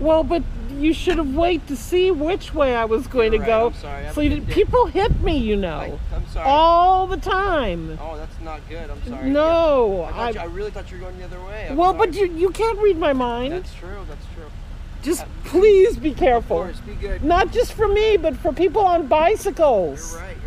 Well, but you should have waited to see which way I was going You're to right, go. I'm sorry. Have So a good day. people hit me, you know, I'm sorry. all the time. Oh, that's not good. I'm sorry. No, Yeah. I really thought you were going the other way. well, but you can't read my mind. That's true. That's true. Just please be careful. Of course, be good. Not just for me, but for people on bicycles. You're right.